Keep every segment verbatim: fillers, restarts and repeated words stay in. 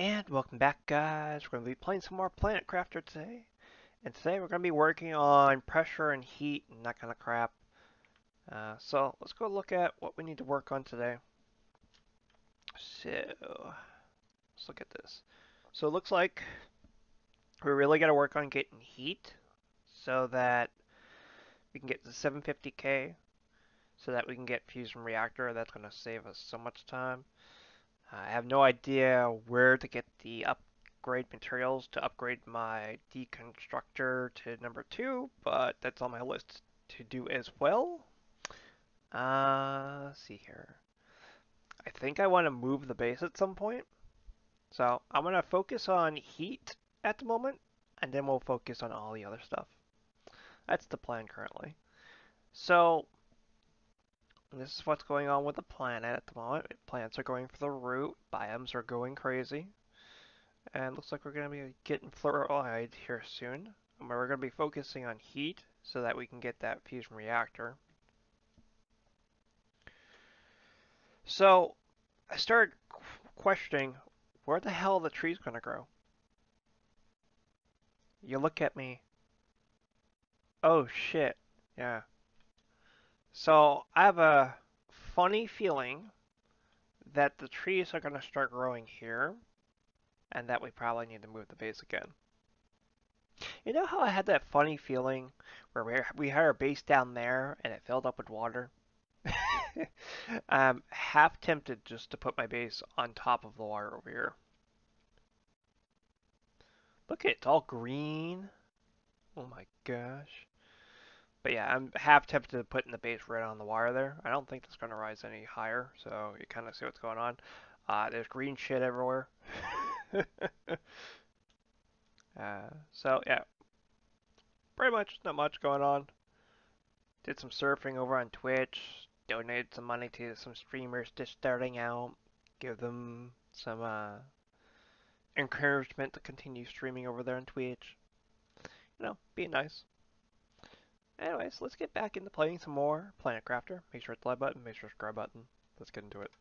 And welcome back, guys. We're going to be playing some more Planetcrafter today. And today we're going to be working on pressure and heat and that kind of crap. Uh, so let's go look at what we need to work on today. So let's look at this. So it looks like we really got to work on getting heat so that we can get to seven fifty K, so that we can get fusion reactor. That's going to save us so much time. I have no idea where to get the upgrade materials to upgrade my deconstructor to number two, but that's on my list to do as well. Uh, let's see here. I think I want to move the base at some point. So I'm going to focus on heat at the moment, and then we'll focus on all the other stuff. That's the plan currently. So this is what's going on with the planet at the moment. Plants are going for the root. Biomes are going crazy. And looks like we're going to be getting fluoride here soon. And we're going to be focusing on heat so that we can get that fusion reactor. So I started questioning, where the hell are the trees going to grow? You look at me. Oh shit. Yeah. So I have a funny feeling that the trees are going to start growing here, and that we probably need to move the base again. You know how I had that funny feeling where we we had our base down there and it filled up with water? I'm half tempted just to put my base on top of the water over here. Look, it's all green. Oh my gosh. But yeah, I'm half tempted to put in the base right on the wire there. I don't think it's going to rise any higher, so you kind of see what's going on. Uh, there's green shit everywhere. uh, so yeah, pretty much not much going on. Did some surfing over on Twitch. Donated some money to some streamers just starting out. Give them some uh, encouragement to continue streaming over there on Twitch. You know, being nice. Anyways, let's get back into playing some more Planetcrafter. Make sure it's the like button, make sure it's the subscribe button. Let's get into it.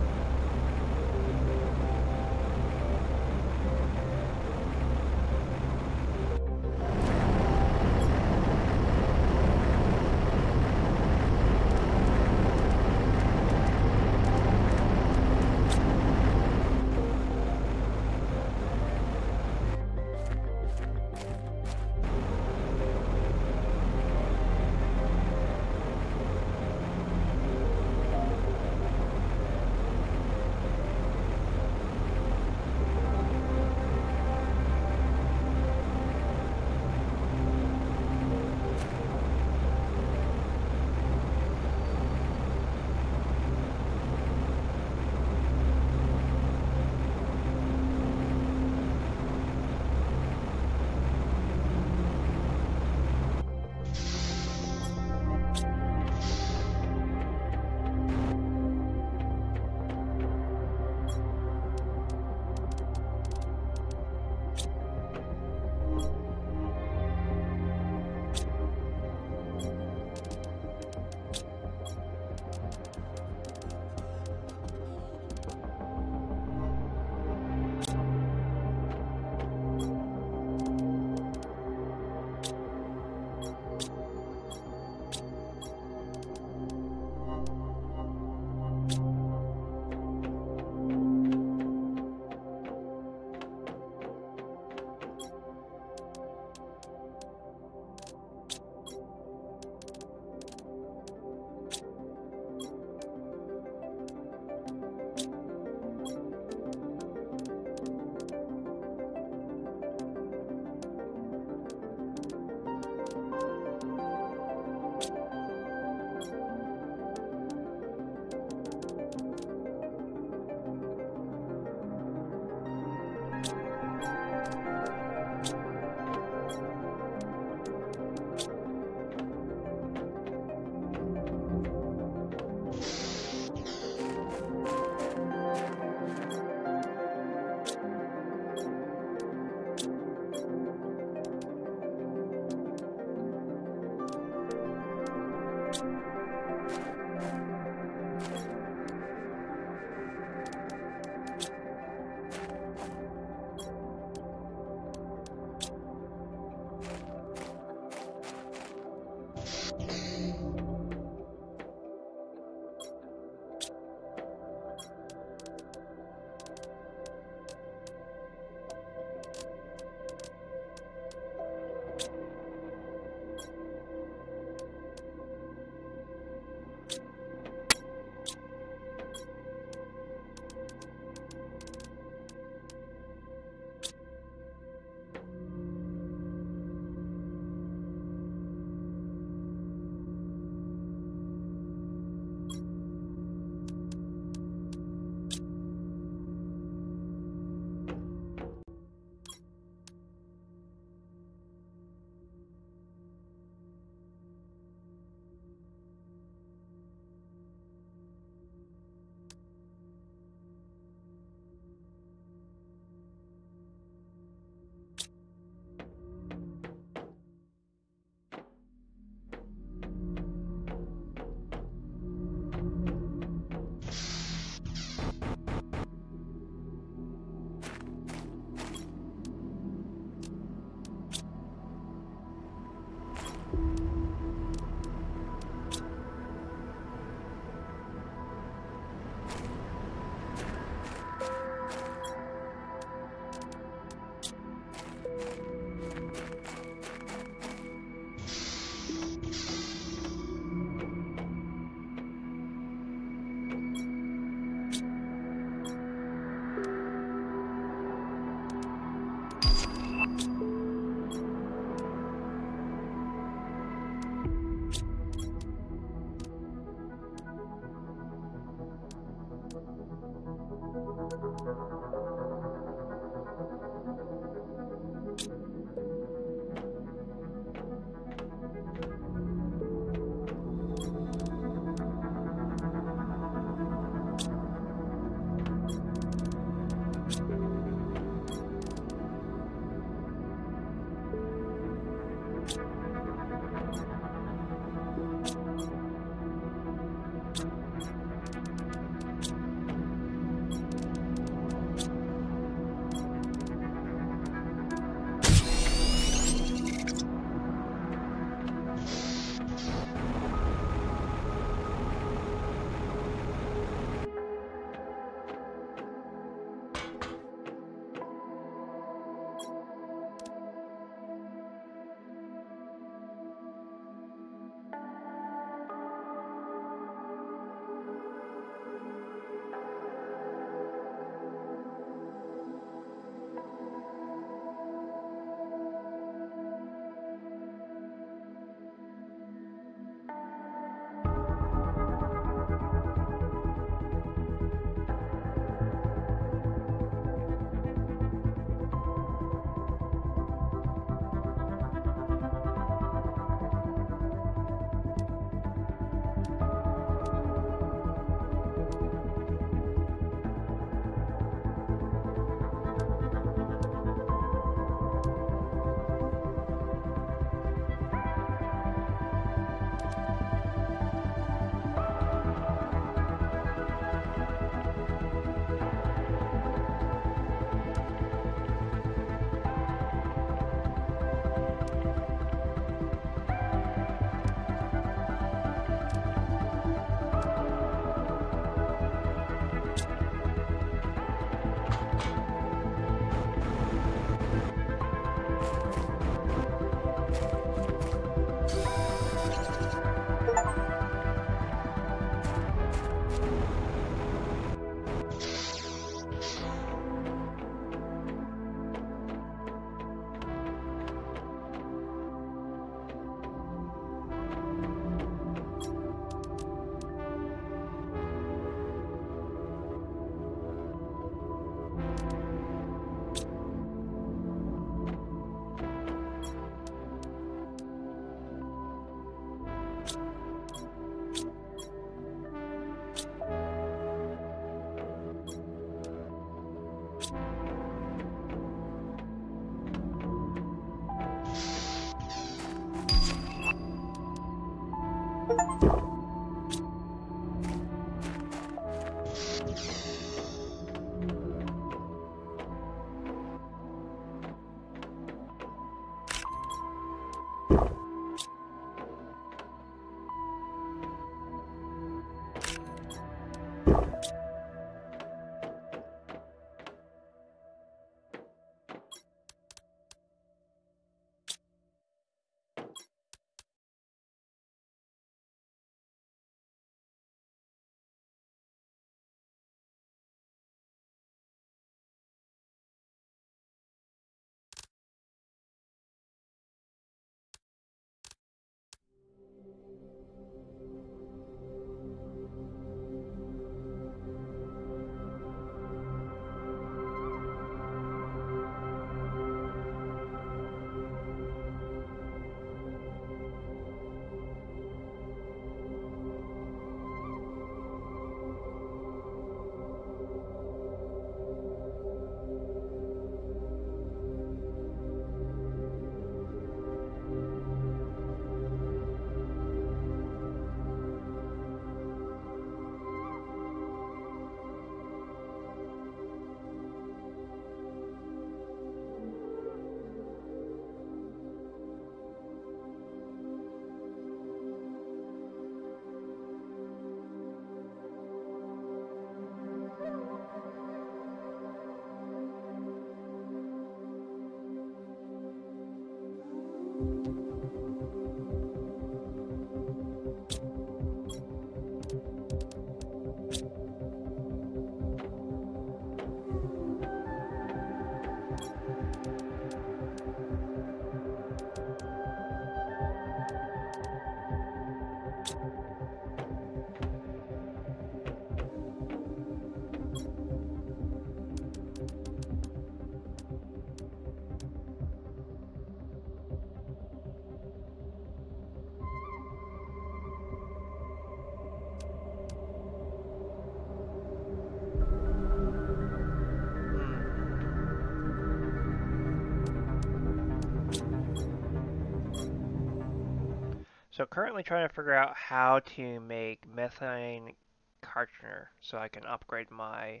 So currently trying to figure out how to make methane cartoner so I can upgrade my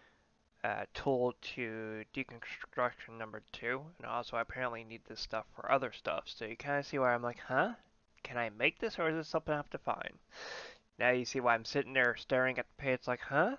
uh, tool to deconstruction number two. And also I apparently need this stuff for other stuff. So you kind of see why I'm like, huh? Can I make this or is this something I have to find? Now you see why I'm sitting there staring at the page like, huh?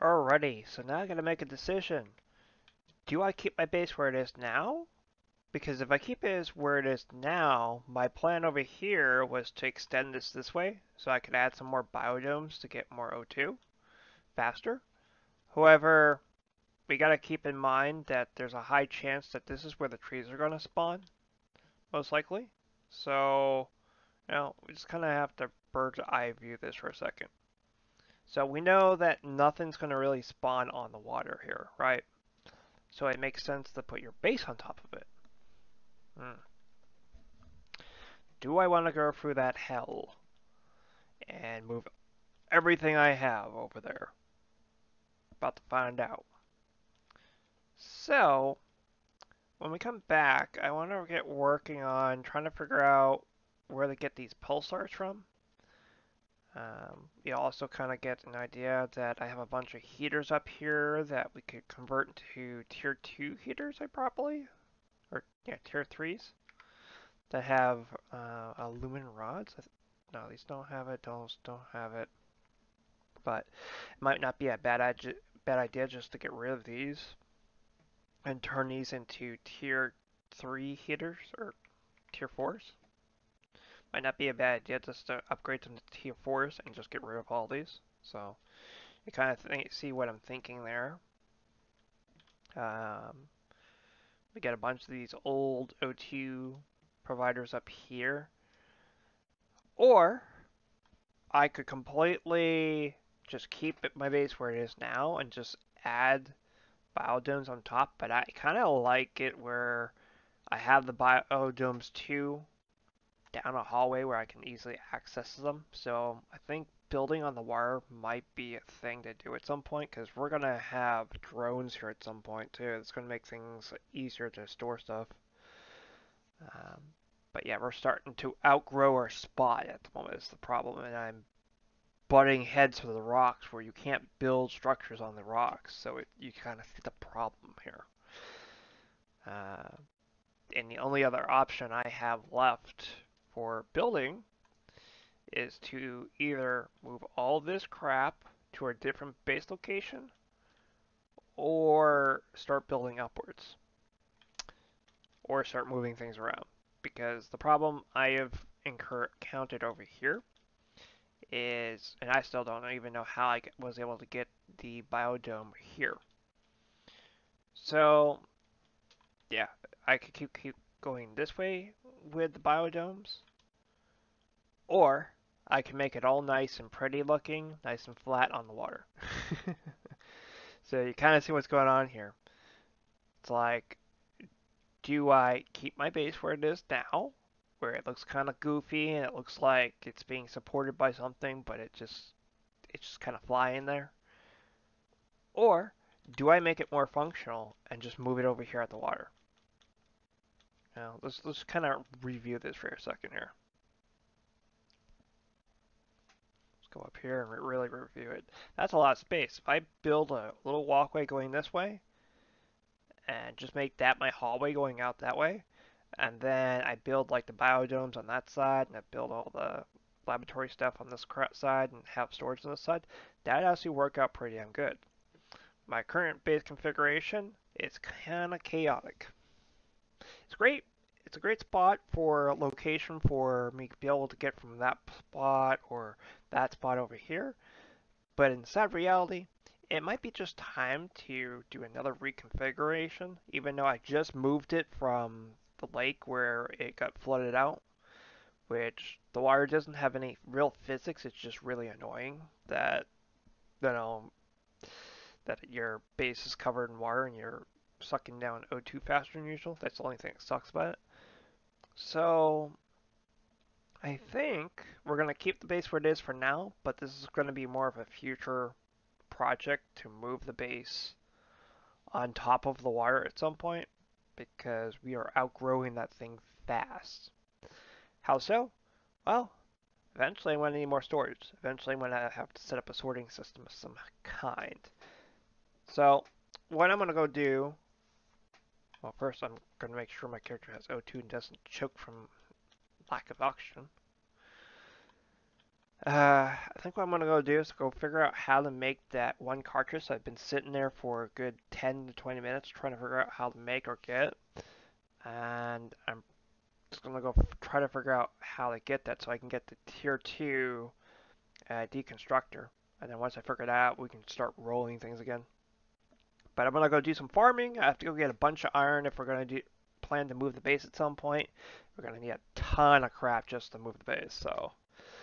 Alrighty, so now I gotta make a decision. Do I keep my base where it is now? Because if I keep it as where it is now, my plan over here was to extend this this way, so I could add some more biodomes to get more O two faster. However, we gotta keep in mind that there's a high chance that this is where the trees are gonna spawn, most likely. So, you know, we just kind of have to bird's eye view this for a second. So we know that nothing's gonna really spawn on the water here, right? So it makes sense to put your base on top of it. Hmm. Do I want to go through that hell and move everything I have over there? About to find out. So, when we come back, I want to get working on trying to figure out where to get these pulsars from. Um, you also kind of get an idea that I have a bunch of heaters up here that we could convert into tier two heaters, I probably, or yeah, tier threes that have uh, aluminum rods. No, these don't have it. Those don't have it. But it might not be a bad bad idea just to get rid of these and turn these into tier three heaters or tier fours. Might not be a bad idea just to upgrade them to tier fours and just get rid of all these. So you kind of think, see what I'm thinking there. Um, we got a bunch of these old O two providers up here. Or I could completely just keep it, my base where it is now and just add biodomes on top, but I kind of like it where I have the biodomes too down a hallway where I can easily access them. So I think building on the wire might be a thing to do at some point because we're going to have drones here at some point too. It's going to make things easier to store stuff. Um, but yeah, we're starting to outgrow our spot at the moment is the problem, and I'm butting heads to the rocks where you can't build structures on the rocks, so it, you kind of see the problem here. Uh, and the only other option I have left for building is to either move all this crap to a different base location or start building upwards or start moving things around. Because the problem I have encountered over here is, and I still don't even know how I was able to get the biodome here. So, yeah, I could keep, keep going this way with the biodomes, or I can make it all nice and pretty looking, nice and flat on the water. So you kind of see what's going on here. It's like, do I keep my base where it is now, where it looks kind of goofy and it looks like it's being supported by something, but it just it's just kind of flying there? Or do I make it more functional and just move it over here at the water? Now, let's let's kind of review this for a second here. Let's go up here and really review it. That's a lot of space. If I build a little walkway going this way, and just make that my hallway going out that way, and then I build like the biodomes on that side, and I build all the laboratory stuff on this side, and have storage on this side, that'd actually work out pretty damn good. My current base configuration is kind of chaotic. It's great. It's a great spot for location for me to be able to get from that spot or that spot over here. But in sad reality, it might be just time to do another reconfiguration, even though I just moved it from the lake where it got flooded out, which the water doesn't have any real physics. It's just really annoying that, you know, that your base is covered in water and you're sucking down O two faster than usual. That's the only thing that sucks about it. So I think we're going to keep the base where it is for now, but this is going to be more of a future project to move the base on top of the water at some point because we are outgrowing that thing fast. How so? Well, eventually I'm going to need more storage. Eventually I'm going to have to set up a sorting system of some kind. So what I'm going to go do, well, first I'm going to make sure my character has O two and doesn't choke from lack of oxygen. Uh, I think what I'm gonna go do is go figure out how to make that one cartridge. I've been sitting there for a good ten to twenty minutes trying to figure out how to make or get, and I'm just gonna go f- try to figure out how to get that so I can get the tier two uh, deconstructor. And then once I figure that out, we can start rolling things again. But I'm gonna go do some farming. I have to go get a bunch of iron if we're gonna do plan to move the base at some point. We're gonna need a ton of crap just to move the base, so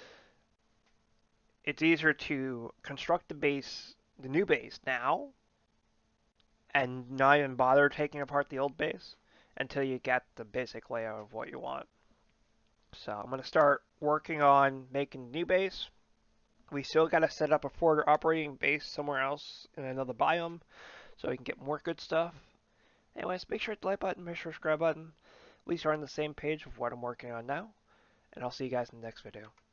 it's easier to construct the base, the new base now, and not even bother taking apart the old base until you get the basic layout of what you want. So I'm gonna start working on making the new base. We still gotta set up a forward operating base somewhere else in another biome so we can get more good stuff. Anyways, make sure to hit the like button, make sure to subscribe button. At least you're on the same page with what I'm working on now, and I'll see you guys in the next video.